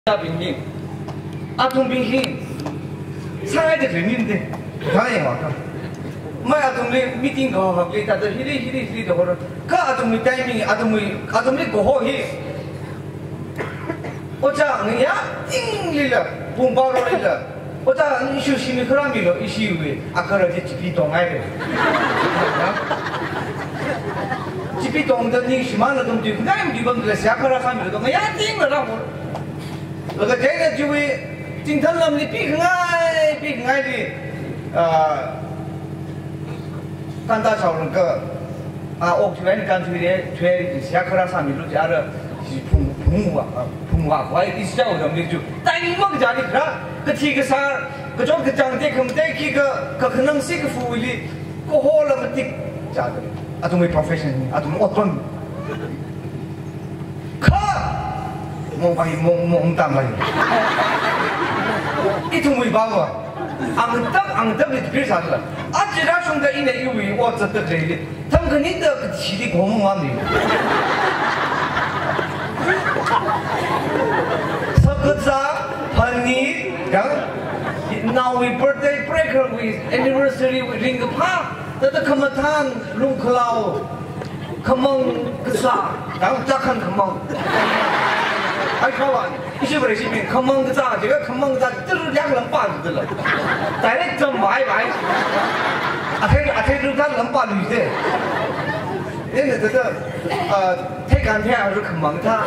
빙빙 아통 빙빙 상하이도 들리는데 다행히 와가 뭐 아통리 미팅 거 하고 다들 히리 더 하러 그 아통리 타이밍 아통리 고호히 어자 그냥 띵리라 봄바로리라 어자 이슈 심이 그라미로 이슈에 아까라지 집이 동아이래 집이 동的你什么东西俺们就下课了上面的东西呀顶了让我那个这个就会今天我们的比爱的干大潮那个我去年干去下课了上面就加了是碰话我一直叫我们就但你们家里个提个啥个种个长得可能带起个可能是个服务的过后了么的家的아동 profession, 아동 어떤 몽땅가요. itu mui bawa, angdap itu biasa. Ajar sungguh ini iwi waktu terjadi. Tangga ni dah ciri ngomong ni. Sekedar pani, now we birthday breaker with anniversary with ring apa? Tetapi kemudian lung kelau, kemang kesah, dan takkan kemang. Hai kawan, isi bersih kemang kesah, juga kemang kesah terlihat lempas itu lah. Tapi jemai, akhir itu kan lempas itu. Ini itu, tekan harus kemang kesah.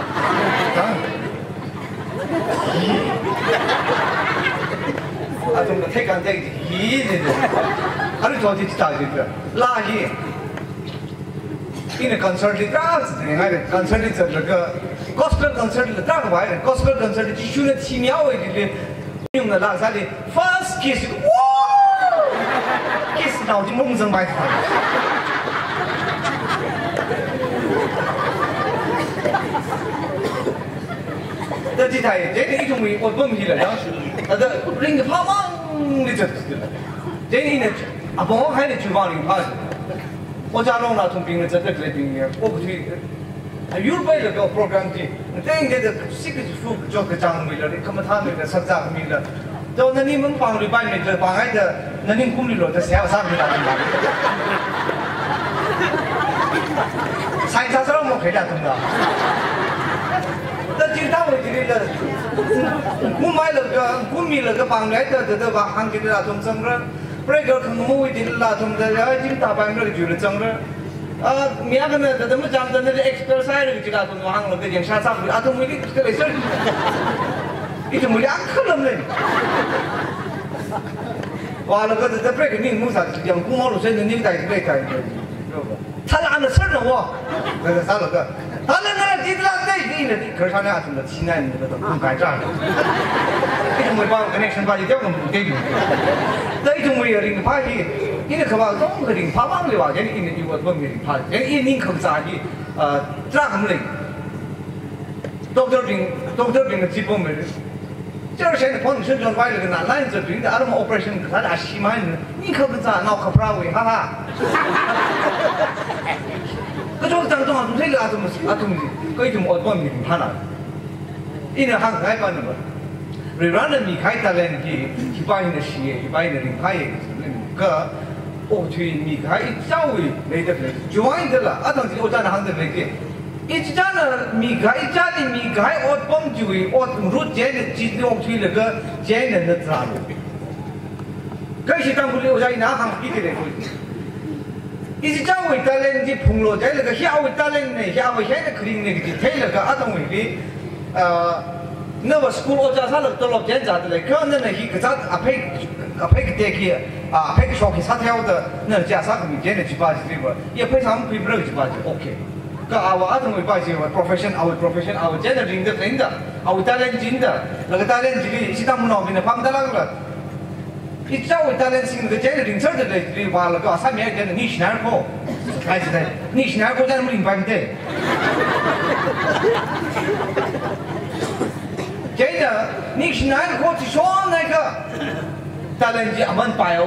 아좀 태간데 이제는 하루 저기 지다지들 라히 이네 콘서트 다스 내가 콘서트 저거 고스펠 콘서트 다 와야 고스펠 콘서트 지슈는 티미아오이들 용의 라사리 first kiss 와 kiss 나오지 몽성 많이这几台这个一种我问题了，当时，人家怕忙的这是了，这一呢，帮还得去帮人怕，我家弄了从兵了，这兵了，我不去，有别的个 program 的，这人家的这个书做个章没了，你看嘛他那个实战没了，就那你们帮的办的这帮还的，那你公里了，这谁要上去打的？三啥事我可以讲真的。但今天我觉得，我买了个，我买了个帮来的，这把行情啦，从整个，不然个可能我一定啦，从这要今大帮那个就是整个，明个呢，这怎么讲的那个 exercise 那个就啦，从行了个人下上去，从没的这个事儿，一直没两可能嘞。完了个这 break 你没啥，养公猫路线你带这个带，他按的事儿呢我，那个啥了个。他那个地方在地呢，可是他俩什么西南那个都不改账的，这种没把 connection 把这条都不给用，这种没有零怕的，因为可把总个零怕忘了哇，人因为有个没零怕，人一年可咋的这么零，doctor 病的基本没人，就是现在帮你身上买了个那篮子病的，俺们 operation 他俩西满的，你可不咋脑壳不让喂，哈哈。그 저기 당장 아tum 세일 아tum 거의 좀 어떤 일이 하나 이는 한가해 받는 거 리라는 미카이탈렌 기바이는 시에 기바이는 링파에 그 오트이 미카이 짜오이 레이더들 좋아인들라 아당지 오자나 한들 레게 이자나 미카이 자리 미카이 옷봉주의 옷 루제는 지동 튀는 거 제는 늦자로 그것이 당불이 오자이 나한 비디래 이제 자고 있다는 게 풍로 되는 거 하고 있다는 네 하고 해는 그림 내기 되는 거 아동 위리 너가 스쿨 오자 살을 떨어 된자들 그거는 이 그자 앞에 그때기 앞에 쇼키 사태하고도 너 자사 그 미제는 집아지고 옆에 사람 비브러 집아지 오케이 그 아와 아동 위 빠지 profession our generation the thing our talent 진다 그 talent 이 시장 문화비는 방달하고 이 자고 있다는 지금 그 제일 링서들이 와서 그 아사미에 되는 니 신할고 알지? 니 신할고 자는 우리 인바인데 제가 니 신할고 지쇼 내가 달렌지 아만 봐요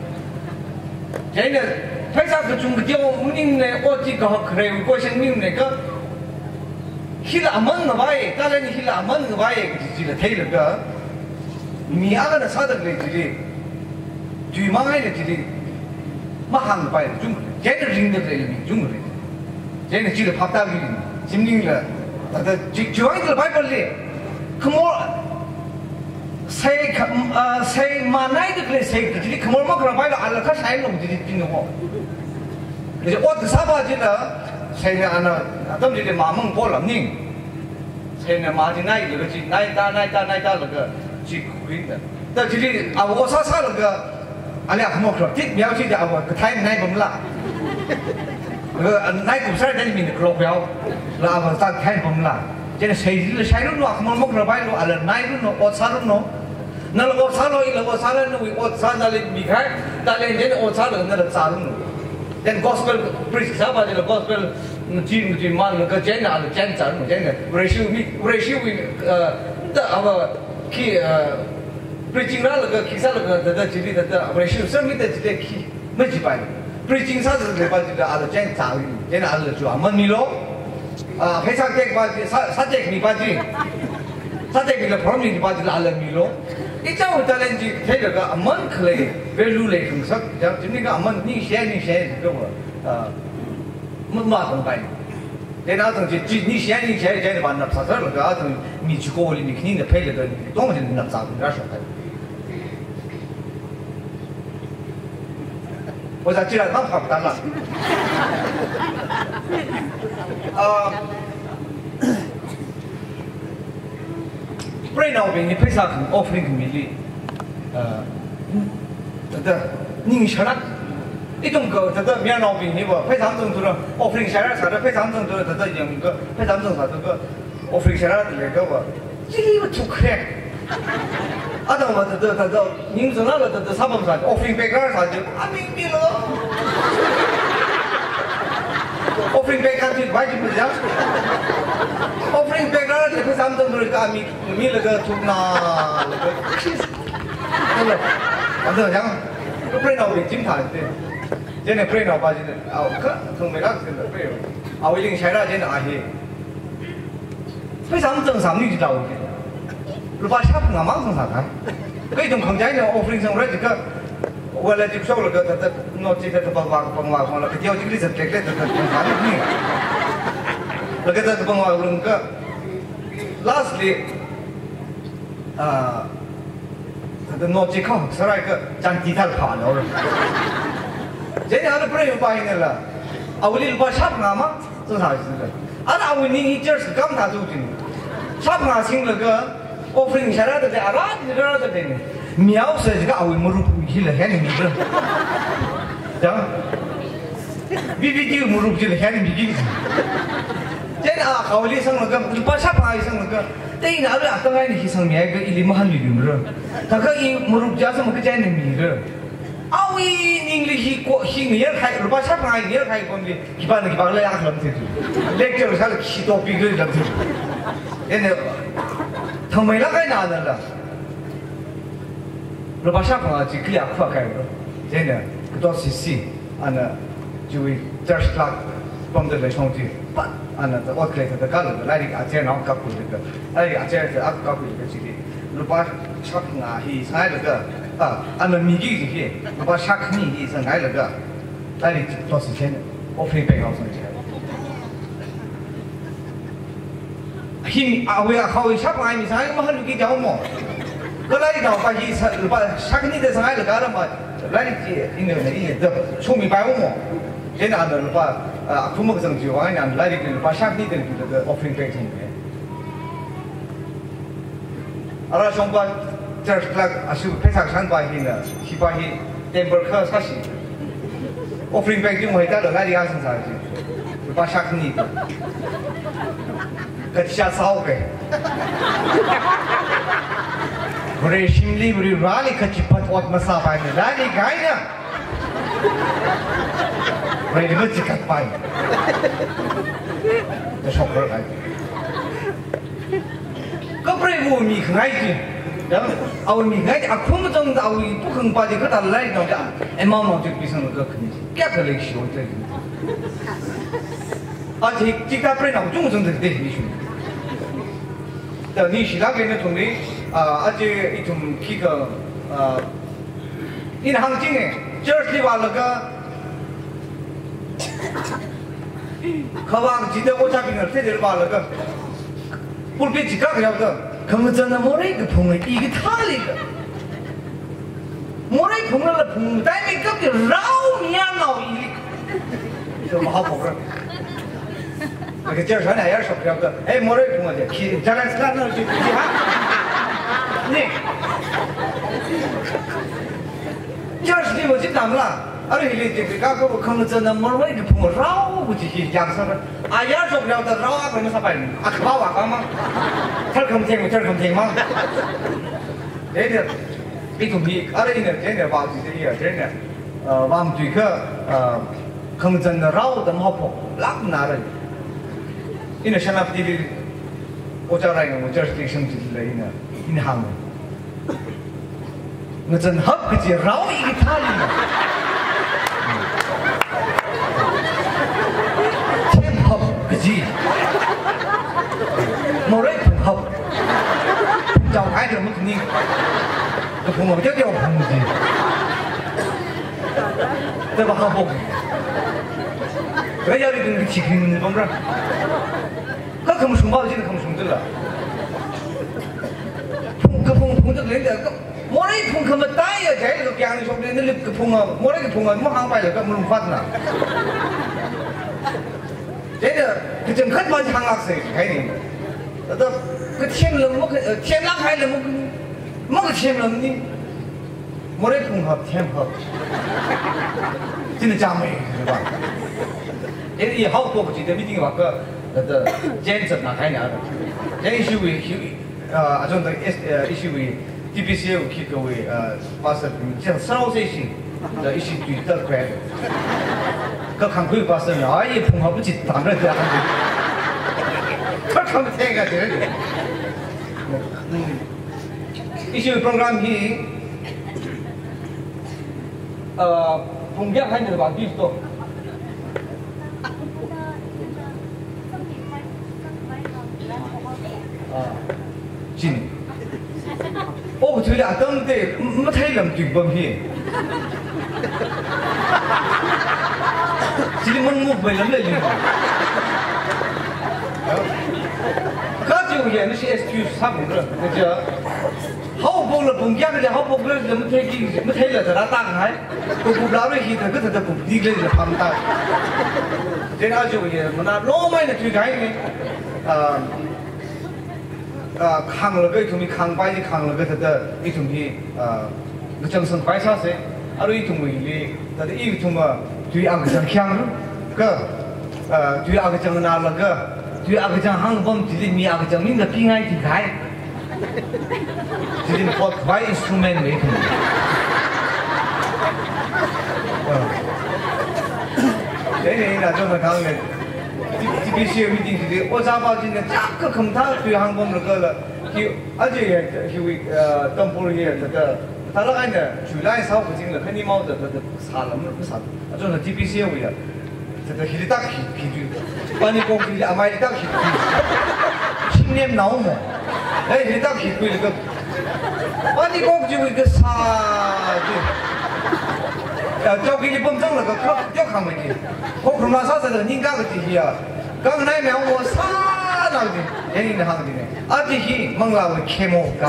제가 회사 그 중국에 우리네 어디가 그래요 고생님네 그 힐 아만 나와요 달렌지 힐 아만 나와요 了，推了个，米阿个的啥的来这里，最忙爱的这里，马航摆的中国人，现在人的这里中国人，现在这里拍大的人，今年了，就爱这摆不哩，可么？谁马来的嘞？谁这里可么可能摆了，阿拉看谁弄这里真的好。就是我的沙发这了，谁呢？阿那，他们这里马蒙过了宁，谁呢？马进那一个去，那打那个去亏的。但这里啊，我啥那个，阿俩可么说，这苗去的啊，我台那不啦？那股市在里面的股票，那我在台不啦？这谁路啊？可么可能摆了，阿拉那路我啥路喏？那我啥路？我啥路？我啥那里离开？那里人我啥路？那里啥路？Then gospel preach sama je gospel mungkin mal ke jena ada jena jena ratio ta apa ki preaching la ke kisah la ke tada jadi tada ratio semi ta jadi ki macam apa preaching sa lepas jadi ada jena ada jual menilo pesan kek baji sajek ni baji sajek ni problem ni baji la milo一张我当然就睇到个阿门可以value来分析，就那个阿门你写这个没东白，在那种就你写的话，那啥子那个那种你去过里你肯定得配那个多么的那啥子那说的。我在这那好不当了，不然我给你配啥很 offering 很美丽，宁吃了，一种个面老饼你不配上正多了 offering 下来啥的配上正多了用个配上正啥这个 offering 下来的那个我，这个不可能。啊，那么您说那个啥不啥 offering 白干啥就啊明白了。offering 白干就外就不一样。offering background itu sampai tu kami lega tu na lega, ada yang pray now begini thang tu, jadi pray now baca ni, ke mereka tu pray, awal ini saya jadi ahli, sampai sampai ni tahu je, lupa siapa ngamang sangat, kalau itu kerjanya offering sama mereka, walau jika soal lega tetap noti tetap pengwak, kalau kita jadi setrek tetap pengwak ni. Lagi tu pengawal mereka, lastly, ada noti kau, serai ke jangan kita kalah orang. Jadi ada pernah yang paling ni lah, awalnya lupa siapa nama, susah sih. Ada awal ni hijau sekam tak tu je. Siapa ngasing lega, offering syarat tu ada, ada tu ni. Miau saja awal murup hilang ni miau. Jangan, BBQ murup hilang ni begini. Jadi kawali sang lega, lupa siapa sang lega. Tapi nak ada tengah ni sang miai ke ili mahal ni gimana? Takkan ini murup jasa mungkin jadi ni mira. Awi English hi miar kai, lupa siapa miar kai pun ni kiban le aklam tu. Lecture sahaja kisi topik tu dalam tu. Ini thamai lah kai nada lah. Lupa siapa jadi kaya apa kai tu. Jadi kita sisi, anda cuci church clock, pemda le chongji. Anak tu orang kelihatan terkalu, lari ajar nak kapul juga, lari ajar tu aku kapul juga sini. Lupa syak ngahi, saya lega. Anak migi sih, lupa syak ni saya lega. Lari terus sini, offering back out saja. Him awak kau syak ngahi saya mahal lagi jauh mo. Kalau lari kau pagi lupa syak ni tu saya lega lah, lari ini tu cumi bayu mo. Jadi anda lupa, aku mau kesana juga, anda lari ke lupa syak ni tu kita offering back ni. Arah sampai church clock asyik pesak sampai ni lah, sipai temper ke sasi. Offering back tu muhita lari asan sahaja, lupa syak ni tu. Kecil sahau ke. Beri simli beri rali kecipat wat masalah ni, lari gaya. Mereka itu cikat pai, tu shocker lagi. Kau perlu mi kenai je, jangan awal mi kenai. Aku macam awal bukan pada kita lain orang, emang orang tu bisa nak kenai. Kaya kerja siapa tu? Aje jika perlu nak cuma cuma terjadi ni. 的你是那个那种的而且一种这个银行经诶，就是话那个，可望记得我这边的这点话那个，不别几个要的，可能真的没那个碰了，一个他那个，没那碰了碰，但没个就绕面闹一，这么好碰个。那个今儿穿那样说不了个，哎，没那碰了的，去咱俩咱那就去哈，你。就是你我去怎么了？而且这个刚刚我可能真的没那个碰我绕过去讲什么？啊，也说不了的绕啊，可能啥办？啊，可把我干嘛？他可没听过，他可没听吗？这个，这种的，而且呢，真的把这些真的，我们这个可能真的绕的好碰，拉不拿了。因为现在这里，我叫人，我就是这生气的人呢，银行的。我真好个劲，绕一个他里，天好个劲，没人碰好，找孩子们肯定，这碰我叫碰的，对吧？好碰，这要的跟个气坑的，懂不？他可没熊猫，现在可没熊子了，碰这个人的个。没那碰可么大呀，这个边的说不定那个碰啊，没那个碰啊，没行摆了个没弄法子呢。这个这真看把行拉谁开的，那个个天人么个天拉开了么个天人呢？没那碰好天好，真的假美是吧？这以后过不去的，一定话个个坚持拿开年的，这是为啊，种的是为。TBC 有去各位发生像烧这些的一些对的快的，个看可以发生了，也碰好不起当然这样的，他看不见个这个，一些 program 里，碰见还没把地多，是。我觉得啊，当的没太能对不起，这里没不能的了。他就演的是 SQ 差不多，那叫好不了，不讲的好不了，怎么没太了，他打开，不拉了去，他不地个就旁打。这那就也没那老买的最开的扛了个一种的扛摆的扛了个他的一种的个精神摆啥子，而一种的他的一种嘛对阿个讲强个对阿个讲拿了个对阿个讲行我们这里面阿个讲明的平安平开，这里跑快 instrument 没可能。这里那就是讲的。这必须有一定的，我咋把今天价格看他对韩国那个了，而且也东部也这个，他那个呢，虽然少不进了，肯定冇这差了没啥，就是 TBC 为了，这个黑的大黑就，把你公司阿买的大黑，青年脑膜，哎，黑大黑贵那个，把你公司就一个啥的。交给你本正那个可要看问题，我恐怕啥子的人家个这些啊，刚来苗我啥那个的，人家行的呢，这些蒙老的开模干。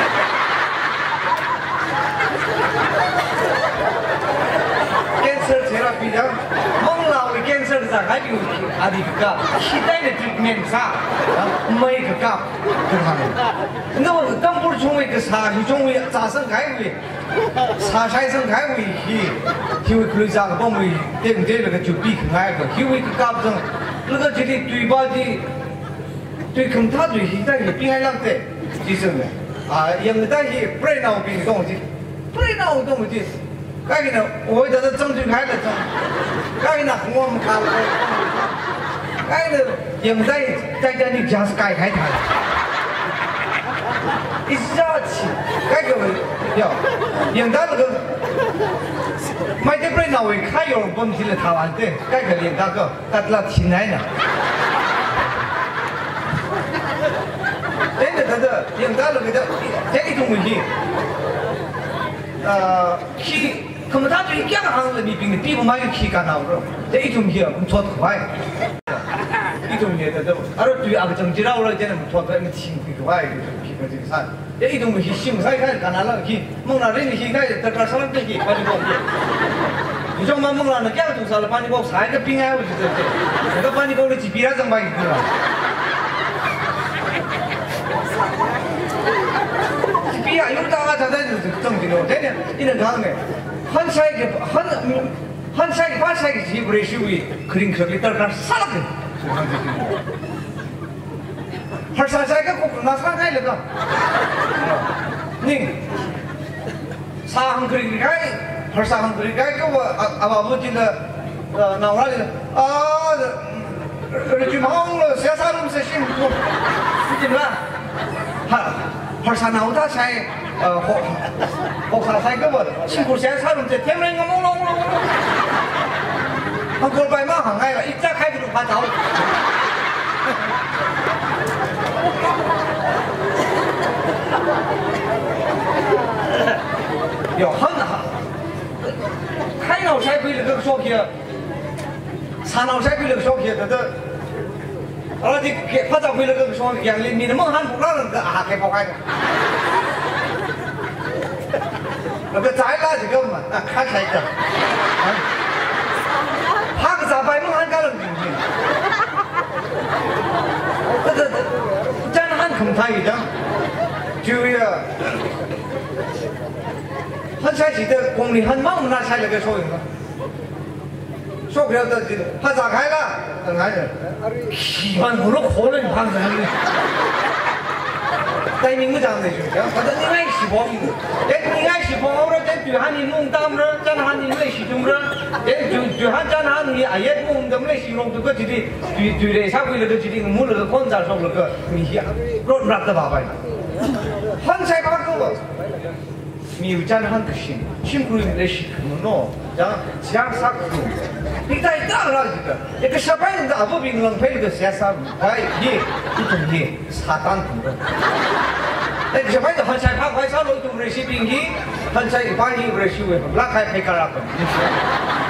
检测出来比较，蒙老的检测上还有的个，期待的面啥，没个干，对吧？那我当不是成为个啥，就成为咋生开为。茶山生开会去，会可以讲帮为对不对？那个就比可爱个，会个搞不成，那个这里对吧的，对跟他对现在也比还浪的，就是的因为但是不然我比你东西，不然我东西，该个呢，我在这争取开了争，该呢我们看了，该呢因为在这里讲是该开台。一下起，该个要，应该那个，买的不是那位开有问题的台湾的，该个连那个，他那挺难的。 真的应该那个这一种问题，去，可能他对两行人民币比不满有去干啥子，这一种题我们做快，一种题这对啊个政治了，真的我们做的那轻快，就是批个这个啥，这一种题新赛看干啥了去，蒙那人的现在在这上面这些把你搞的。你说嘛，蒙那那讲多少了，把你搞啥个病啊？我就这，那个把你搞的几笔啊，整把一个了。比啊，有大家在整的咯，真的，你能看没？很晒个，很晒个，把晒个鸡不得收的，可能可比到那啥了个，还晒晒个不那啥开了个，你，啥行可以开，还啥行可以开，给我阿不记得，那我的啊，就忙了，谁啥东西辛苦，是怎么了？还啥闹大晒，学啥晒个我，辛苦谁啥东西，天天我忙了，他过来嘛行开了，一打开就拍照。要很哈，开脑晒归那个小皮，查脑晒归那个小皮，而且给拍照归那个小皮，你的梦喊不让人个啊，开跑开的，那个再拉这个嘛，看晒个，拍个咋摆梦喊干了进去，这真喊空台一张，就呀。很晒起的功力很猛，那晒那个收银了，说不了的，他咋开了？等开着，喜欢我都可能胖人的，在你们讲的就讲，反正你爱喜欢，你爱喜欢，我说在对喊你弄当着，在那喊你来喜中着，对喊在那你哎呀，弄怎么来形容这个就是对的，啥回那个就是我那个广场上那个你想，乱乱的爸爸，很晒八个。มีอยู่จานหันกชิมคุยไม่ได้ชิคโน่จังจังสักคนพี่ได้ตั้งแล้วจีก็เอกชาไปนั่นอาบุบิงลังเพลก็เสียสามไปยี่ที่ตรงนี้สาตันถูกแล้วเอกชาไปก็หันใจพักไปซะลอยตรงนี้สิบิงยี่หันใจอีกฝั่งยี่บริสุทธิ์รักใครไปกันรักกัน